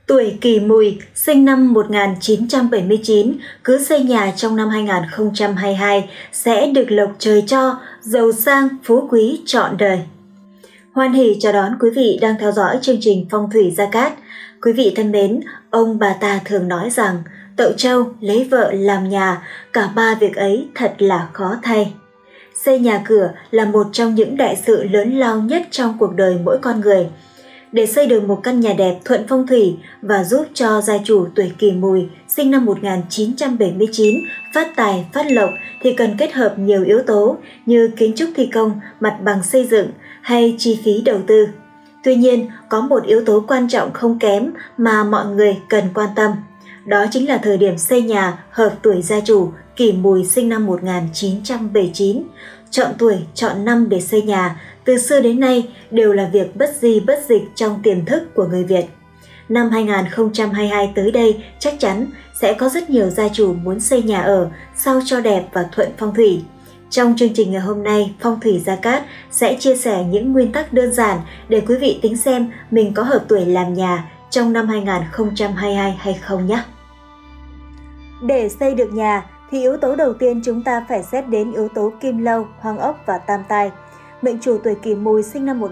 Tuổi Kỷ Mùi, sinh năm 1979, cứ xây nhà trong năm 2022 sẽ được lộc trời cho, giàu sang, phú quý trọn đời. Hoan hỉ chào đón quý vị đang theo dõi chương trình Phong thủy Gia Cát. Quý vị thân mến, ông bà ta thường nói rằng tậu trâu lấy vợ làm nhà, cả ba việc ấy thật là khó thay. Xây nhà cửa là một trong những đại sự lớn lao nhất trong cuộc đời mỗi con người. Để xây được một căn nhà đẹp thuận phong thủy và giúp cho gia chủ tuổi Kỷ Mùi sinh năm 1979 phát tài phát lộc thì cần kết hợp nhiều yếu tố như kiến trúc thi công, mặt bằng xây dựng hay chi phí đầu tư. Tuy nhiên, có một yếu tố quan trọng không kém mà mọi người cần quan tâm. Đó chính là thời điểm xây nhà hợp tuổi gia chủ Kỷ Mùi sinh năm 1979. Chọn tuổi, chọn năm để xây nhà từ xưa đến nay đều là việc bất di bất dịch trong tiềm thức của người Việt. Năm 2022 tới đây chắc chắn sẽ có rất nhiều gia chủ muốn xây nhà ở sao cho đẹp và thuận phong thủy. Trong chương trình ngày hôm nay, Phong thủy Gia Cát sẽ chia sẻ những nguyên tắc đơn giản để quý vị tính xem mình có hợp tuổi làm nhà trong năm 2022 hay không nhé. Để xây được nhà thì yếu tố đầu tiên chúng ta phải xét đến yếu tố kim lâu, hoàng ốc và tam tai. Mệnh chủ tuổi Kỷ Mùi sinh năm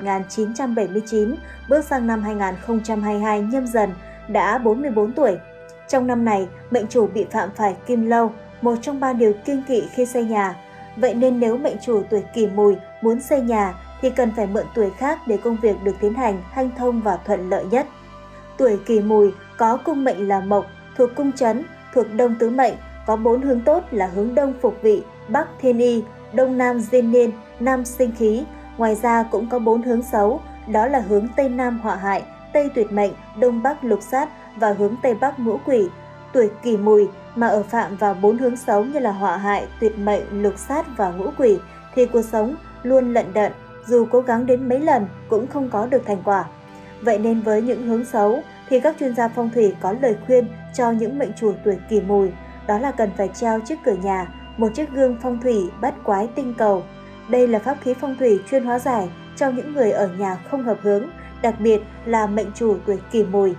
1979 bước sang năm 2022 Nhâm Dần đã 44 tuổi. Trong năm này, mệnh chủ bị phạm phải kim lâu, một trong ba điều kiêng kỵ khi xây nhà. Vậy nên nếu mệnh chủ tuổi Kỷ Mùi muốn xây nhà thì cần phải mượn tuổi khác để công việc được tiến hành hanh thông và thuận lợi nhất. Tuổi Kỷ Mùi có cung mệnh là Mộc, thuộc cung Chấn, thuộc Đông Tứ Mệnh, có 4 hướng tốt là hướng Đông Phục Vị, Bắc Thiên Y, Đông Nam Diên Niên, Nam Sinh Khí. Ngoài ra cũng có 4 hướng xấu, đó là hướng Tây Nam Họa Hại, Tây Tuyệt Mệnh, Đông Bắc Lục Sát và hướng Tây Bắc Ngũ Quỷ. Tuổi Kỷ Mùi mà ở phạm vào 4 hướng xấu như là Họa Hại, Tuyệt Mệnh, Lục Sát và Ngũ Quỷ thì cuộc sống luôn lận đận, dù cố gắng đến mấy lần cũng không có được thành quả. Vậy nên với những hướng xấu thì các chuyên gia phong thủy có lời khuyên cho những mệnh chủ tuổi Kỷ Mùi, đó là cần phải treo trước cửa nhà một chiếc gương phong thủy bát quái tinh cầu. Đây là pháp khí phong thủy chuyên hóa giải cho những người ở nhà không hợp hướng, đặc biệt là mệnh chủ tuổi Kỷ Mùi.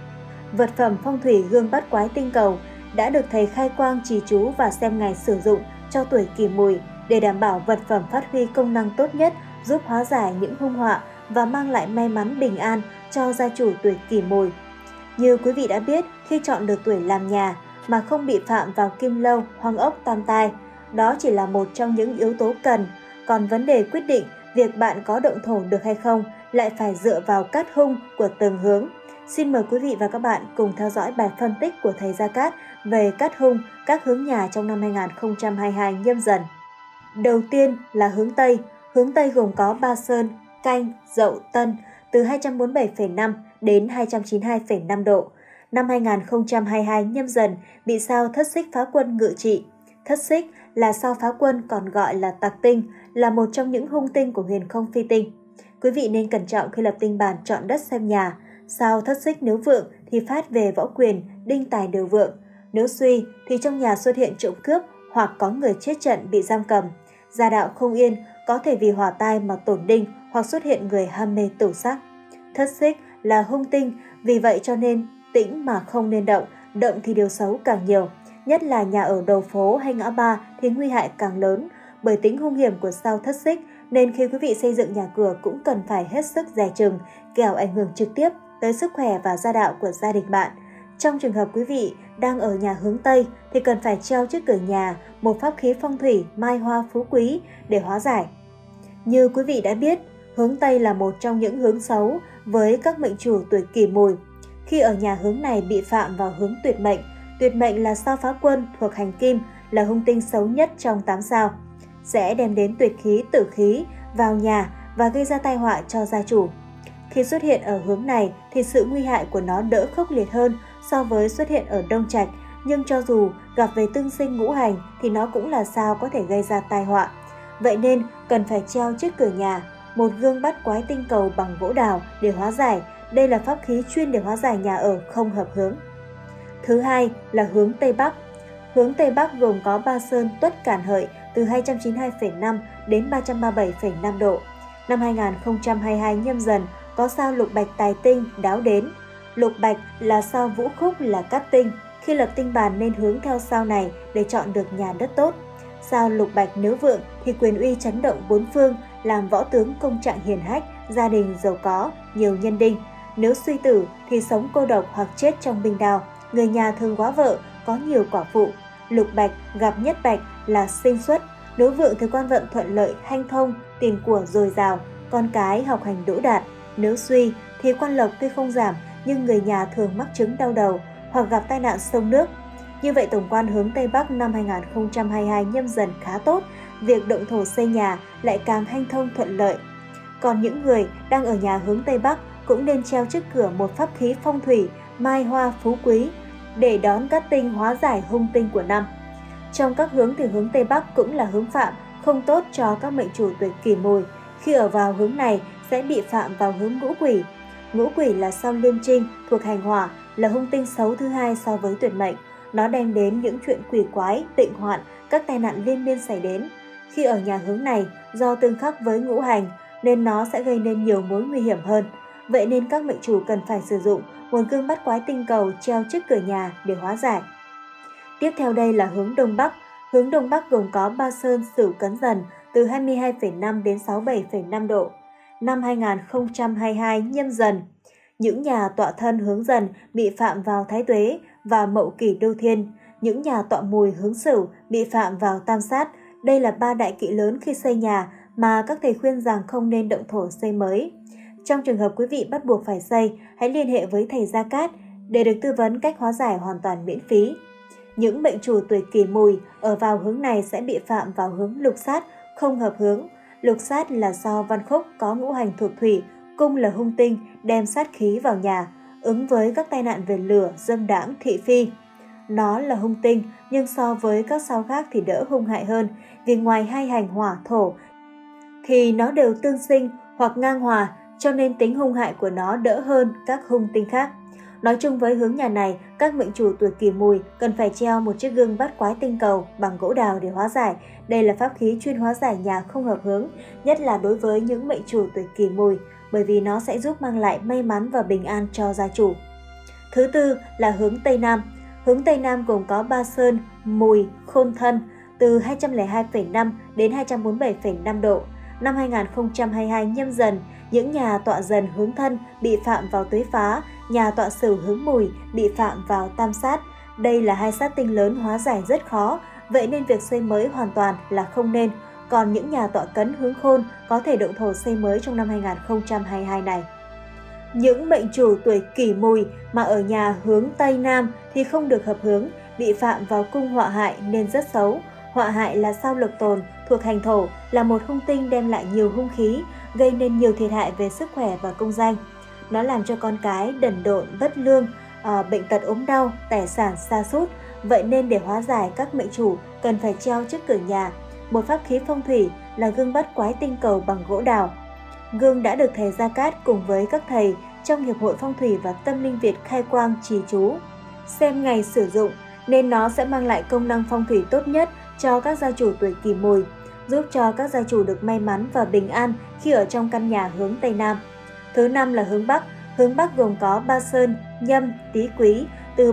Vật phẩm phong thủy gương bát quái tinh cầu đã được thầy khai quang trì chú và xem ngày sử dụng cho tuổi Kỷ Mùi để đảm bảo vật phẩm phát huy công năng tốt nhất, giúp hóa giải những hung họa và mang lại may mắn bình an cho gia chủ tuổi Kỷ Mùi. Như quý vị đã biết, khi chọn được tuổi làm nhà mà không bị phạm vào kim lâu, hoàng ốc, tam tai, đó chỉ là một trong những yếu tố cần. Còn vấn đề quyết định việc bạn có động thổ được hay không lại phải dựa vào cát hung của từng hướng. Xin mời quý vị và các bạn cùng theo dõi bài phân tích của thầy Gia Cát về cát hung các hướng nhà trong năm 2022 Nhâm Dần. Đầu tiên là hướng Tây. Hướng Tây gồm có Ba Sơn, Canh, Dậu, Tân từ 247,5 đến 292,5 độ. Năm 2022 Nhâm Dần bị sao Thất Xích phá quân ngự trị. Thất Xích là sao phá quân còn gọi là tặc tinh, là một trong những hung tinh của huyền không phi tinh. Quý vị nên cẩn trọng khi lập tinh bản chọn đất xem nhà. Sao Thất Xích nếu vượng thì phát về võ quyền, đinh tài đều vượng. Nếu suy thì trong nhà xuất hiện trộm cướp hoặc có người chết trận bị giam cầm. Gia đạo không yên, có thể vì hỏa tai mà tổn đinh hoặc xuất hiện người ham mê tửu sắc. Thất Xích là hung tinh, vì vậy cho nên tĩnh mà không nên động, động thì điều xấu càng nhiều. Nhất là nhà ở đầu phố hay ngã ba thì nguy hại càng lớn, bởi tính hung hiểm của sao Thất Xích nên khi quý vị xây dựng nhà cửa cũng cần phải hết sức dè chừng, kẻo ảnh hưởng trực tiếp tới sức khỏe và gia đạo của gia đình bạn. Trong trường hợp quý vị đang ở nhà hướng Tây thì cần phải treo trước cửa nhà một pháp khí phong thủy mai hoa phú quý để hóa giải. Như quý vị đã biết, hướng Tây là một trong những hướng xấu với các mệnh chủ tuổi Kỷ Mùi. Khi ở nhà hướng này bị phạm vào hướng Tuyệt Mệnh là sao phá quân thuộc hành kim, là hung tinh xấu nhất trong 8 sao, sẽ đem đến tuyệt khí tử khí vào nhà và gây ra tai họa cho gia chủ. Khi xuất hiện ở hướng này thì sự nguy hại của nó đỡ khốc liệt hơn so với xuất hiện ở Đông Trạch, nhưng cho dù gặp về tương sinh ngũ hành thì nó cũng là sao có thể gây ra tai họa. Vậy nên cần phải treo trước cửa nhà một gương bát quái tinh cầu bằng gỗ đào để hóa giải. Đây là pháp khí chuyên để hóa giải nhà ở không hợp hướng. Thứ hai là hướng Tây Bắc. Hướng Tây Bắc gồm có Ba Sơn, Tuất, Cản, Hợi từ 292,5 đến 337,5 độ. Năm 2022 Nhâm Dần có sao Lục Bạch Tài Tinh đáo đến. Lục bạch là sao vũ khúc là cát tinh, khi lập tinh bàn nên hướng theo sao này để chọn được nhà đất tốt. Sao lục bạch nếu vượng thì quyền uy chấn động bốn phương, làm võ tướng công trạng hiển hách, gia đình giàu có, nhiều nhân đinh. Nếu suy tử thì sống cô độc hoặc chết trong binh đao, người nhà thường góa vợ, có nhiều quả phụ. Lục bạch gặp nhất bạch là sinh xuất, nếu vượng thì quan vận thuận lợi, hanh thông, tiền của dồi dào, con cái học hành đỗ đạt. Nếu suy thì quan lộc tuy không giảm nhưng người nhà thường mắc chứng đau đầu hoặc gặp tai nạn sông nước. Như vậy tổng quan hướng Tây Bắc năm 2022 Nhâm Dần khá tốt, việc động thổ xây nhà lại càng hanh thông thuận lợi. Còn những người đang ở nhà hướng Tây Bắc cũng nên treo trước cửa một pháp khí phong thủy mai hoa phú quý để đón cát tinh hóa giải hung tinh của năm. Trong các hướng thì hướng Tây Bắc cũng là hướng phạm, không tốt cho các mệnh chủ tuổi Kỷ Mùi. Khi ở vào hướng này sẽ bị phạm vào hướng ngũ quỷ. Ngũ quỷ là sao Liêm Trinh thuộc hành hỏa, là hung tinh xấu thứ hai so với tuyệt mệnh. Nó đem đến những chuyện quỷ quái, tịnh hoạn, các tai nạn liên miên xảy đến. Khi ở nhà hướng này, do tương khắc với ngũ hành nên nó sẽ gây nên nhiều mối nguy hiểm hơn. Vậy nên các mệnh chủ cần phải sử dụng nguồn gương bắt quái tinh cầu treo trước cửa nhà để hóa giải. Tiếp theo đây là hướng Đông Bắc. Hướng Đông Bắc gồm có Ba Sơn, Sửu, Cấn Dần từ 22,5 đến 67,5 độ. Năm 2022 Nhâm Dần, những nhà tọa thân hướng Dần bị phạm vào Thái Tuế và Mậu Kỷ Đô Thiên. Những nhà tọa Mùi hướng Sửu bị phạm vào Tam Sát. Đây là ba đại kỵ lớn khi xây nhà mà các thầy khuyên rằng không nên động thổ xây mới. Trong trường hợp quý vị bắt buộc phải xây, hãy liên hệ với thầy Gia Cát để được tư vấn cách hóa giải hoàn toàn miễn phí. Những mệnh chủ tuổi Kỷ Mùi ở vào hướng này sẽ bị phạm vào hướng Lục Sát, không hợp hướng. Lục Sát là sao Văn Khúc có ngũ hành thuộc thủy, cung là hung tinh, đem sát khí vào nhà, ứng với các tai nạn về lửa, dâm đãng, thị phi. Nó là hung tinh nhưng so với các sao khác thì đỡ hung hại hơn, vì ngoài hai hành hỏa thổ thì nó đều tương sinh hoặc ngang hòa, cho nên tính hung hại của nó đỡ hơn các hung tinh khác. Nói chung với hướng nhà này, các mệnh chủ tuổi Kỷ Mùi cần phải treo một chiếc gương bắt quái tinh cầu bằng gỗ đào để hóa giải. Đây là pháp khí chuyên hóa giải nhà không hợp hướng, nhất là đối với những mệnh chủ tuổi Kỷ Mùi, bởi vì nó sẽ giúp mang lại may mắn và bình an cho gia chủ. Thứ tư là hướng Tây Nam. Hướng Tây Nam gồm có Ba Sơn, Mùi, Khôn Thân từ 202,5 đến 247,5 độ. Năm 2022 Nhâm Dần, những nhà tọa Dần hướng Thân bị phạm vào Tuế Phá, nhà tọa Sửu hướng Mùi bị phạm vào Tam Sát. Đây là hai sát tinh lớn hóa giải rất khó, vậy nên việc xây mới hoàn toàn là không nên. Còn những nhà tọa Cấn hướng Khôn có thể động thổ xây mới trong năm 2022 này. Những mệnh chủ tuổi Kỷ Mùi mà ở nhà hướng Tây Nam thì không được hợp hướng, bị phạm vào cung họa hại nên rất xấu. Họa hại là sao Lộc Tồn thuộc hành thổ, là một hung tinh đem lại nhiều hung khí, gây nên nhiều thiệt hại về sức khỏe và công danh. Nó làm cho con cái đần độn, bất lương, bệnh tật ốm đau, tài sản sa sút. Vậy nên để hóa giải, các mệnh chủ cần phải treo trước cửa nhà một pháp khí phong thủy là gương bắt quái tinh cầu bằng gỗ đào. Gương đã được thầy Gia Cát cùng với các thầy trong Hiệp hội Phong thủy và Tâm linh Việt khai quang trì chú, xem ngày sử dụng, nên nó sẽ mang lại công năng phong thủy tốt nhất cho các gia chủ tuổi Kỷ Mùi, giúp cho các gia chủ được may mắn và bình an khi ở trong căn nhà hướng Tây Nam. Thứ năm là hướng Bắc. Hướng Bắc gồm có Ba Sơn, Nhâm, Tý Quý từ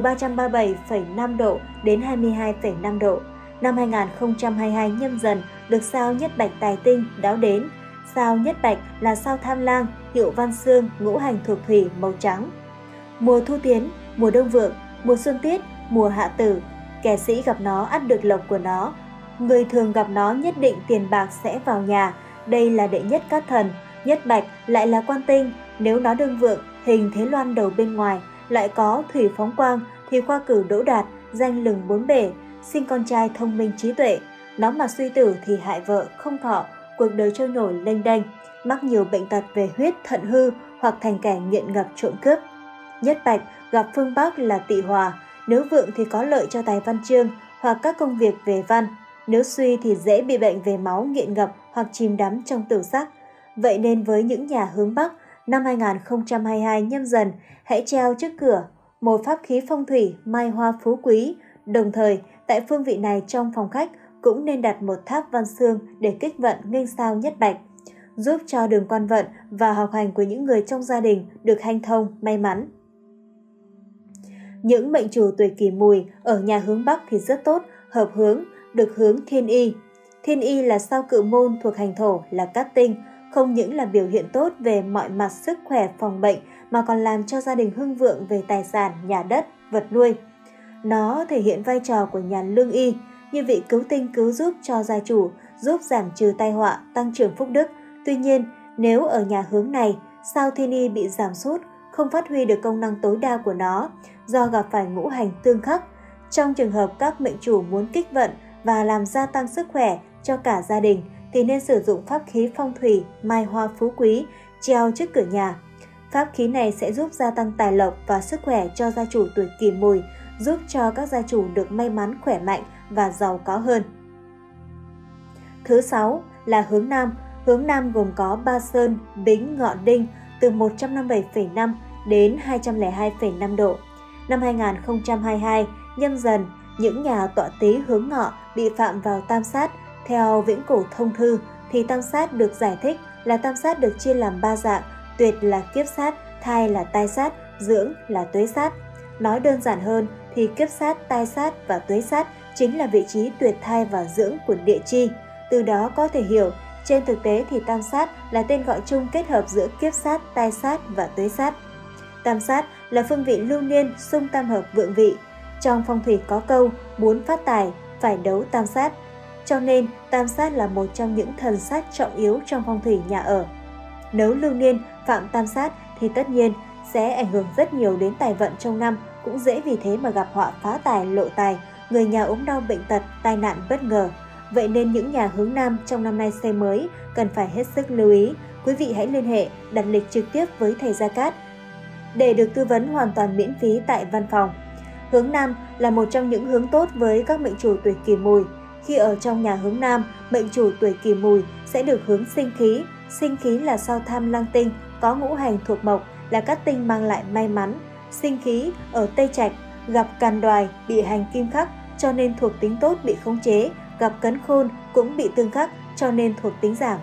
337,5 độ đến 22,5 độ. Năm 2022 Nhâm Dần được sao Nhất Bạch tài tinh đáo đến. Sao Nhất Bạch là sao Tham Lang, hiệu Văn Xương, ngũ hành thuộc thủy, màu trắng. Mùa Thu Tiến, mùa Đông Vượng, mùa Xuân Tiết, mùa Hạ Tử, kẻ sĩ gặp nó ắt được lộc của nó. Người thường gặp nó nhất định tiền bạc sẽ vào nhà. Đây là đệ nhất cát thần. Nhất Bạch lại là quan tinh, nếu nó đương vượng, hình thế loan đầu bên ngoài, lại có thủy phóng quang thì khoa cử đỗ đạt, danh lừng bốn bể, sinh con trai thông minh trí tuệ. Nó mà suy tử thì hại vợ, không thọ, cuộc đời trôi nổi lênh đênh, mắc nhiều bệnh tật về huyết, thận hư hoặc thành kẻ nghiện ngập trộm cướp. Nhất Bạch gặp phương Bắc là Tỵ Hòa, nếu vượng thì có lợi cho tài văn chương hoặc các công việc về văn, nếu suy thì dễ bị bệnh về máu, nghiện ngập hoặc chìm đắm trong tử sắc. Vậy nên với những nhà hướng Bắc, năm 2022 Nhâm Dần hãy treo trước cửa một pháp khí phong thủy mai hoa phú quý. Đồng thời, tại phương vị này trong phòng khách cũng nên đặt một tháp văn xương để kích vận nghênh sao Nhất Bạch, giúp cho đường quan vận và học hành của những người trong gia đình được hanh thông, may mắn. Những mệnh chủ tuổi Kỷ Mùi ở nhà hướng Bắc thì rất tốt, hợp hướng, được hướng Thiên Y. Thiên Y là sao Cự Môn thuộc hành thổ, là cát tinh, không những là biểu hiện tốt về mọi mặt sức khỏe phòng bệnh mà còn làm cho gia đình hưng vượng về tài sản, nhà đất, vật nuôi. Nó thể hiện vai trò của nhà lương y, như vị cứu tinh cứu giúp cho gia chủ, giúp giảm trừ tai họa, tăng trưởng phúc đức. Tuy nhiên, nếu ở nhà hướng này, sao Thiên Y bị giảm sút, không phát huy được công năng tối đa của nó do gặp phải ngũ hành tương khắc. Trong trường hợp các mệnh chủ muốn kích vận và làm gia tăng sức khỏe cho cả gia đình thì nên sử dụng pháp khí phong thủy mai hoa phú quý treo trước cửa nhà. Pháp khí này sẽ giúp gia tăng tài lộc và sức khỏe cho gia chủ tuổi Kỷ Mùi, giúp cho các gia chủ được may mắn, khỏe mạnh và giàu có hơn. Thứ 6 là hướng Nam. Hướng Nam gồm có Ba Sơn, Bính, Ngọ Đinh từ 157,5 đến 202,5 độ. Năm 2022, Nhâm Dần, những nhà tọa tý hướng Ngọ bị phạm vào tam sát. Theo Viễn Cổ Thông Thư thì tam sát được giải thích là tam sát được chia làm 3 dạng: tuyệt là kiếp sát, thai là tai sát, dưỡng là tuế sát. Nói đơn giản hơn thì kiếp sát, tai sát và tuế sát chính là vị trí tuyệt thai và dưỡng của địa chi. Từ đó có thể hiểu, trên thực tế thì tam sát là tên gọi chung kết hợp giữa kiếp sát, tai sát và tuế sát. Tam sát là phương vị lưu niên, xung tam hợp vượng vị. Trong phong thủy có câu muốn phát tài phải đấu tam sát. Cho nên tam sát là một trong những thần sát trọng yếu trong phong thủy nhà ở. Nếu lưu niên phạm tam sát thì tất nhiên sẽ ảnh hưởng rất nhiều đến tài vận trong năm, cũng dễ vì thế mà gặp họa phá tài, lộ tài, người nhà ốm đau bệnh tật, tai nạn bất ngờ. Vậy nên những nhà hướng Nam trong năm nay xây mới cần phải hết sức lưu ý. Quý vị hãy liên hệ đặt lịch trực tiếp với thầy Gia Cát để được tư vấn hoàn toàn miễn phí tại văn phòng. Hướng Nam là một trong những hướng tốt với các mệnh chủ tuổi Kỷ Mùi. Khi ở trong nhà hướng Nam, mệnh chủ tuổi Kỷ Mùi sẽ được hướng sinh khí. Sinh khí là sao Tham Lang Tinh, có ngũ hành thuộc mộc, là các tinh mang lại may mắn. Sinh khí ở Tây Trạch gặp Càn Đoài bị hành kim khắc cho nên thuộc tính tốt bị khống chế, gặp Cấn Khôn cũng bị tương khắc cho nên thuộc tính giảm.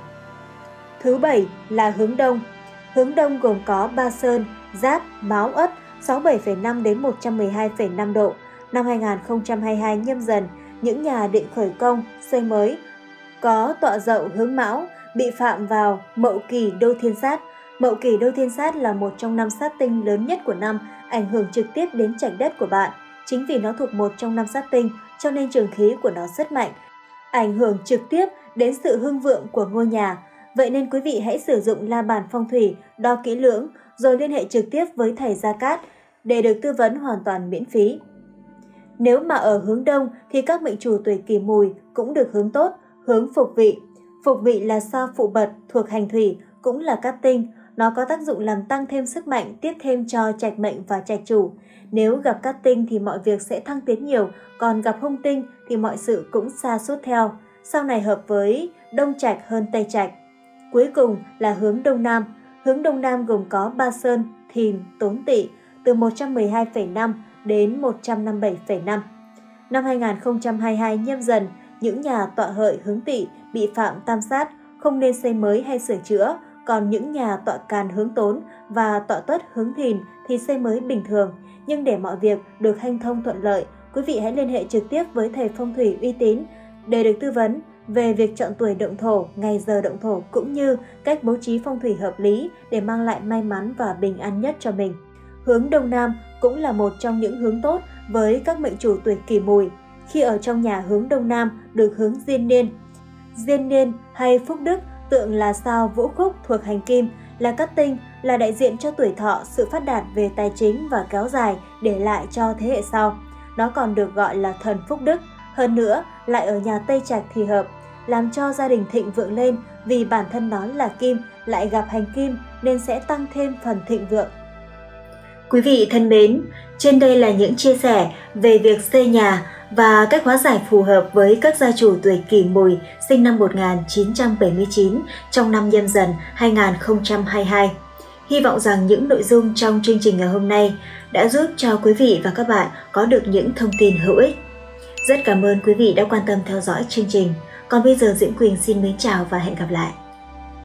Thứ 7 là hướng Đông. Hướng Đông gồm có Ba Sơn, Giáp, Mão, Ất 67,5 đến 112,5 độ. Năm 2022 Nhâm Dần, những nhà định khởi công, xây mới có tọa dậu hướng Mão bị phạm vào Mậu Kỷ Đô Thiên Sát. Mậu Kỷ Đô Thiên Sát là một trong 5 sát tinh lớn nhất của năm, ảnh hưởng trực tiếp đến trạch đất của bạn. Chính vì nó thuộc một trong 5 sát tinh cho nên trường khí của nó rất mạnh, ảnh hưởng trực tiếp đến sự hưng vượng của ngôi nhà. Vậy nên quý vị hãy sử dụng la bàn phong thủy, đo kỹ lưỡng rồi liên hệ trực tiếp với thầy Gia Cát để được tư vấn hoàn toàn miễn phí. Nếu mà ở hướng Đông thì các mệnh chủ tuổi Kỷ Mùi cũng được hướng tốt, hướng Phục Vị. Phục Vị là sao Phụ Bật thuộc hành thủy, cũng là cát tinh. Nó có tác dụng làm tăng thêm sức mạnh, tiếp thêm cho trạch mệnh và trạch chủ. Nếu gặp cát tinh thì mọi việc sẽ thăng tiến nhiều, còn gặp hung tinh thì mọi sự cũng sa sút theo. Sau này hợp với Đông Trạch hơn Tây Trạch. Cuối cùng là hướng Đông Nam. Hướng Đông Nam gồm có Ba Sơn, Thìn, Tốn Tỵ từ 112,5 đến 157,5. Năm 2022 Nhâm Dần, những nhà tọa hợi hướng Tỵ bị phạm tam sát, không nên xây mới hay sửa chữa. Còn những nhà tọa Càn hướng Tốn và tọa Tuất hướng Thìn thì xây mới bình thường. Nhưng để mọi việc được hanh thông thuận lợi, quý vị hãy liên hệ trực tiếp với thầy phong thủy uy tín để được tư vấn về việc chọn tuổi động thổ, ngày giờ động thổ cũng như cách bố trí phong thủy hợp lý để mang lại may mắn và bình an nhất cho mình. Hướng Đông Nam cũng là một trong những hướng tốt với các mệnh chủ tuổi Kỷ Mùi. Khi ở trong nhà hướng Đông Nam được hướng Diên Niên. Diên Niên hay Phúc Đức tượng là sao Vũ Khúc thuộc hành kim, là cát tinh, là đại diện cho tuổi thọ, sự phát đạt về tài chính và kéo dài để lại cho thế hệ sau. Nó còn được gọi là thần Phúc Đức. Hơn nữa, lại ở nhà Tây Trạch thì hợp, làm cho gia đình thịnh vượng lên vì bản thân nó là kim, lại gặp hành kim nên sẽ tăng thêm phần thịnh vượng. Quý vị thân mến, trên đây là những chia sẻ về việc xây nhà và cách hóa giải phù hợp với các gia chủ tuổi Kỷ Mùi sinh năm 1979 trong năm Nhâm Dần 2022. Hy vọng rằng những nội dung trong chương trình ngày hôm nay đã giúp cho quý vị và các bạn có được những thông tin hữu ích. Rất cảm ơn quý vị đã quan tâm theo dõi chương trình. Còn bây giờ Diễm Quỳnh xin mến chào và hẹn gặp lại.